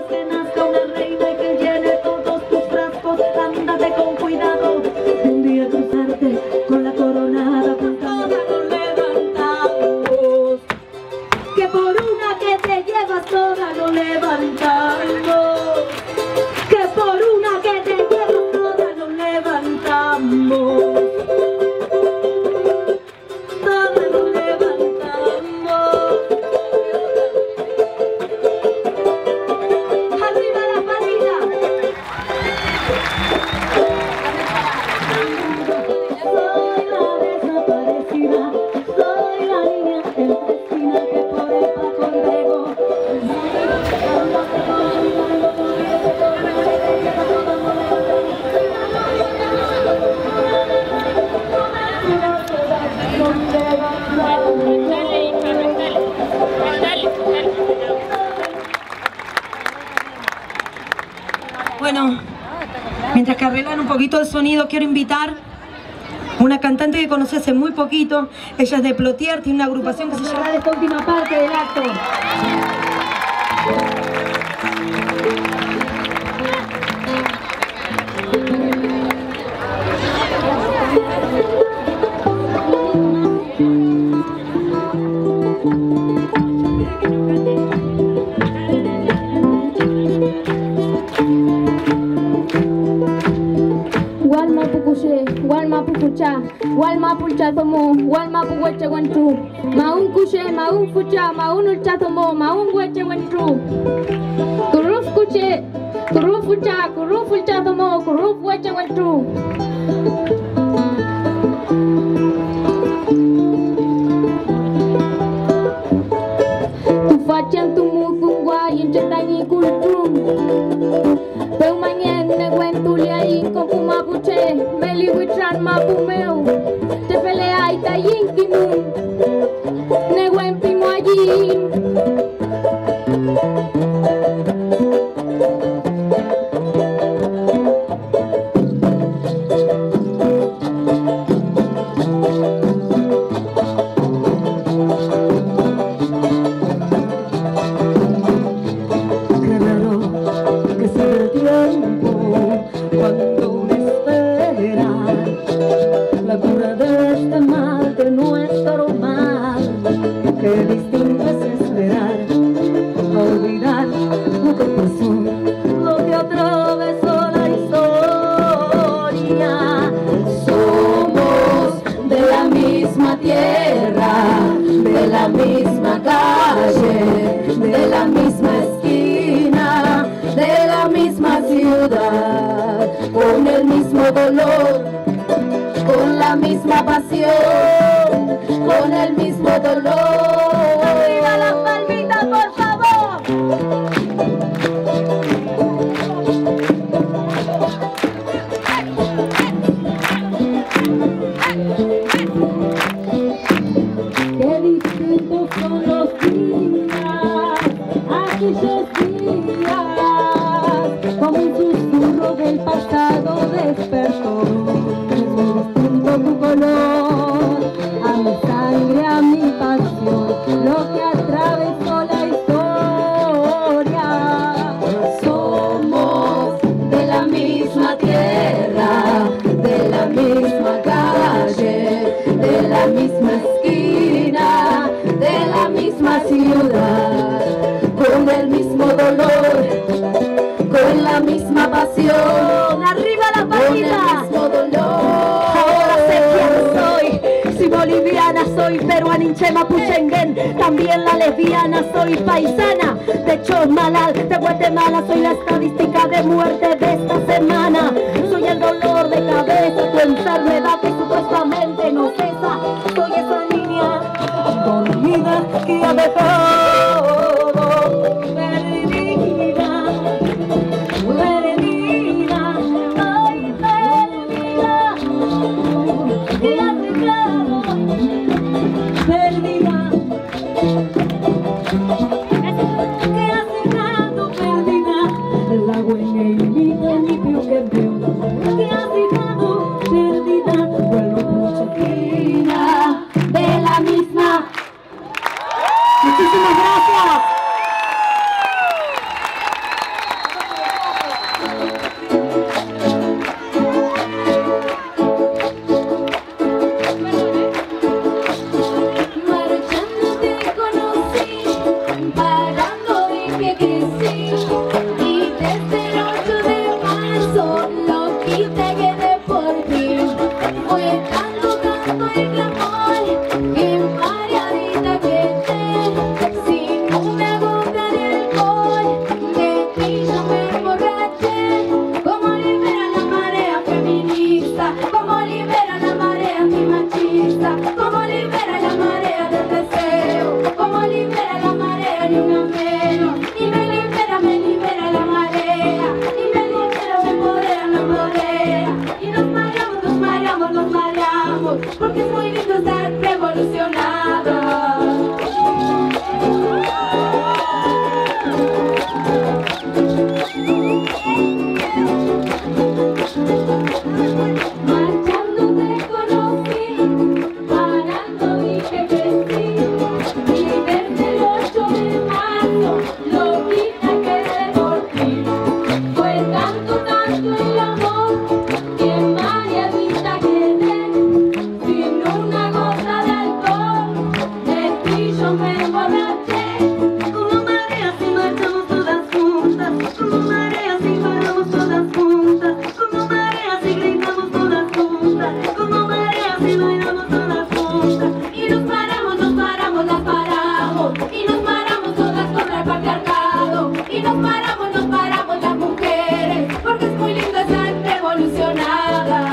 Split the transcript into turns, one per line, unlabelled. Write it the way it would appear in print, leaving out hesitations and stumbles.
que nazca una reina y que llene todos tus frascos. Ándate con cuidado, un día cruzarte con la coronada, con toda nos levantamos. Que por una que te llevas toda nos levantamos. Que por una que te llevas toda nos levantamos. Toda nos levantamos. Arriba la palita. Soy la desaparecida, soy la niña empecina que por el Paco entregó. Bueno, mientras que arreglan un poquito el sonido, quiero invitar una cantante que conocí hace muy poquito. Ella es de Plotier, tiene una agrupación que se llama esta última parte del acto.
Walma pulcha tomo, walma puweche wentru. Maun kushe, maun fucha, maun ulcha tomo, maun weche wentru. Kuruf kushe, kuruf fucha tomo, kuruf weche wentru. Tu fachan tu muzungwa yenchetangi kultrum. Peu manyen ne wentulia in kokuma puche, meli witran mapumeu. Te pelea y ta yinkimun, ne wempimo allí.
Con el mismo dolor, con la misma pasión, con el mismo dolor. ¡Arriba las palmitas, por favor! Qué distintos son los días, aquellos días, como un susurro del pasado despertó. Es muy distinto tu color, a mi sangre, a mi pasión, lo que atravesó la historia. Somos de la misma tierra, de la misma calle, de la misma esquina, de la misma ciudad, con el mismo dolor, con la misma pasión. ¡Arriba la palita! Con el mismo dolor. Ahora sé quién soy, si boliviana soy, peruaninche mapuchenguén, también la lesbiana soy, paisana de Chosmalal, de Guatemala, soy la estadística de muerte de esta semana, soy el dolor de cabeza, tu enfermedad que supuestamente no cesa, soy esa niña dormida que ha dejado perdida, perdida, ay, perdida, y ha dejado perdida, que ha dejado perdida, la buena y mi pio que veo, que ha dejado perdida, vuelvo mucho de la misma. Muchísimas gracias. que sí. Y desde el 8 de marzo lo quité que de por ti. Fue tanto, tanto el clamor que mareadita quedé. Sin una gota de alcohol de ti yo me emborraché. Como libera la marea feminista, como libera la marea antimachista, como libera la marea del deseo, como libera la marea ni una menos. Y me libera la marea, y me libera, me empodera, me empodera. Y nos mareamos, nos mareamos, nos mareamos, porque es muy lindo estar revolucionada. Marchando te conocí, parando dije que sí. Y desde el 8 de marzo lo quita que de por ti. Fue tanto, tanto el amor que mareadita quedé. Sin una gota de alcohol de ti yo me emborraché. Como mareas y marchamos todas juntas, como mareas y paramos todas juntas, como mareas y gritamos todas juntas, como mareas y bailamos todas juntas. Y nos paramos, las paramos, y nos paramos todas contra el patriarcado. Y nos paramos las mujeres, porque es muy lindo estar revolucionada.